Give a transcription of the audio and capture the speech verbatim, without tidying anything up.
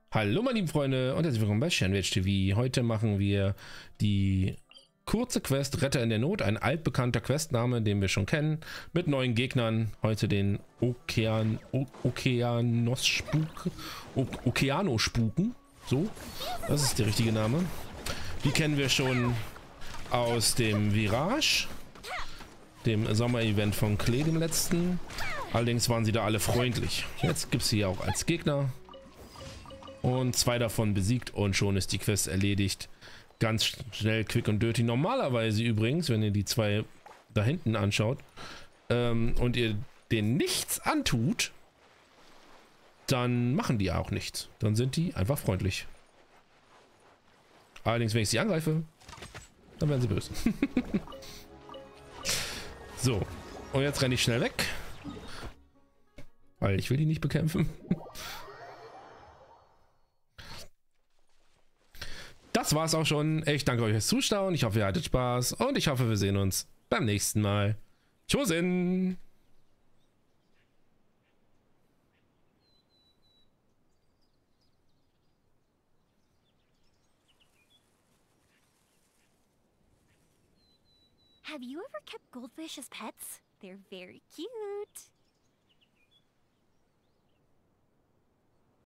Hallo meine lieben Freunde und herzlich willkommen bei Sandwich T V. Heute machen wir die kurze Quest Retter in der Not, ein altbekannter Questname, den wir schon kennen, mit neuen Gegnern. Heute den Okean, o Okeanos-Spuk, o Okeanospuken, so, das ist der richtige Name. Die kennen wir schon aus dem Virage, dem Sommer-Event von Klee, dem letzten. Allerdings waren sie da alle freundlich. Jetzt gibt es sie auch als Gegner. Und zwei davon besiegt und schon ist die Quest erledigt. Ganz schnell, quick und dirty. Normalerweise übrigens, wenn ihr die zwei da hinten anschaut ähm, und ihr denen nichts antut, dann machen die auch nichts. Dann sind die einfach freundlich. Allerdings, wenn ich sie angreife, dann werden sie böse. So, und jetzt renne ich schnell weg, weil ich will die nicht bekämpfen. Das war's auch schon. Ich danke euch fürs Zuschauen. Ich hoffe, ihr hattet Spaß und ich hoffe, wir sehen uns beim nächsten Mal. Tschüssin! Have you ever kept goldfish as pets? They're very cute.